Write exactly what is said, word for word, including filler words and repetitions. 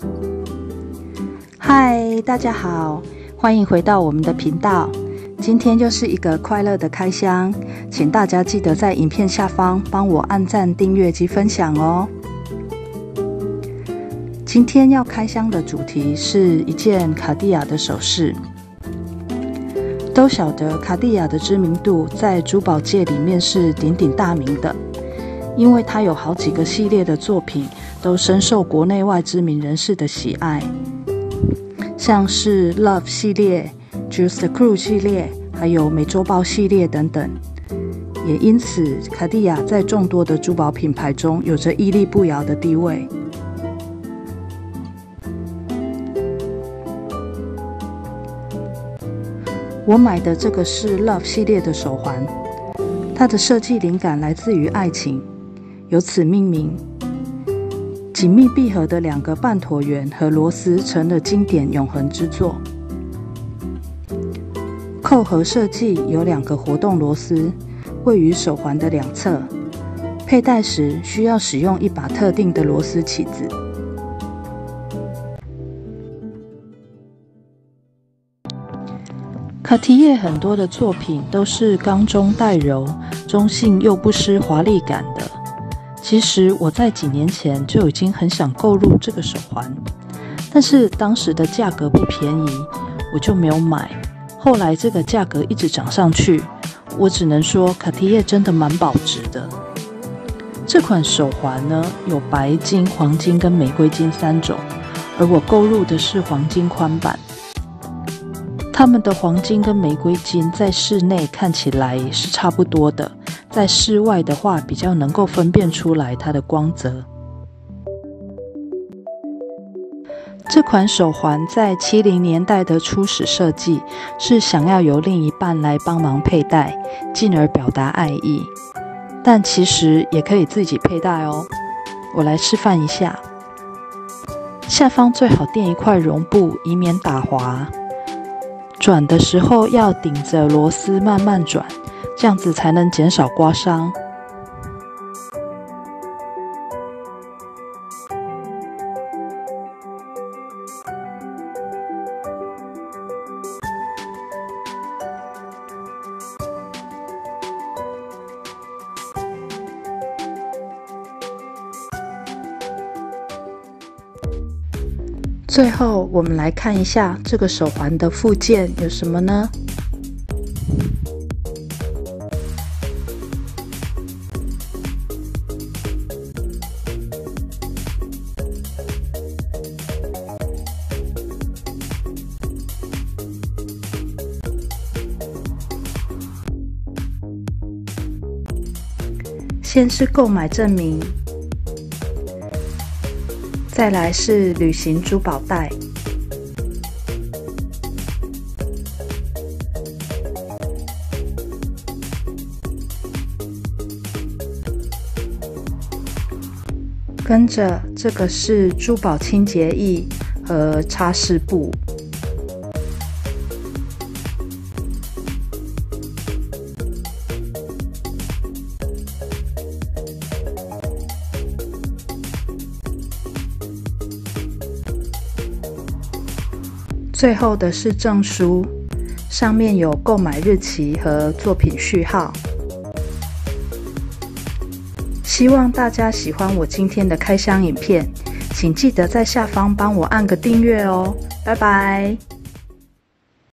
嗨，大家好，欢迎回到我们的频道。今天就是一个快乐的开箱，请大家记得在影片下方帮我按赞、订阅及分享哦。今天要开箱的主题是一件卡地亚的首饰。都晓得卡地亚的知名度在珠宝界里面是鼎鼎大名的，因为它有好几个系列的作品都深受国内外知名人士的喜爱，像是 Love 系列、Juste the Crew 系列，还有美洲豹系列等等。也因此，卡地亚在众多的珠宝品牌中有着屹立不摇的地位。我买的这个是 Love 系列的手环，它的设计灵感来自于爱情，由此命名。紧密闭合的两个半椭圆和螺丝成了经典永恒之作。扣合设计有两个活动螺丝，位于手环的两侧，佩戴时需要使用一把特定的螺丝起子。卡地亚很多的作品都是刚中带柔，中性又不失华丽感的。其实我在几年前就已经很想购入这个手环，但是当时的价格不便宜，我就没有买。后来这个价格一直涨上去，我只能说卡地亚真的蛮保值的。这款手环呢，有白金、黄金跟玫瑰金三种，而我购入的是黄金宽版。它们的黄金跟玫瑰金在室内看起来是差不多的，在室外的话比较能够分辨出来它的光泽。这款手环在七零年代的初始设计是想要由另一半来帮忙佩戴，进而表达爱意，但其实也可以自己佩戴哦。我来示范一下，下方最好垫一块绒布，以免打滑。转的时候要顶着螺丝慢慢转，这样子才能减少刮伤。最后，我们来看一下这个手环的附件有什么呢？先是购买证明。再来是旅行珠宝袋，跟着这个是珠宝清洁液和擦拭布。最后的是证书，上面有购买日期和作品序号。希望大家喜欢我今天的开箱影片，请记得在下方帮我按个订阅哦，拜拜。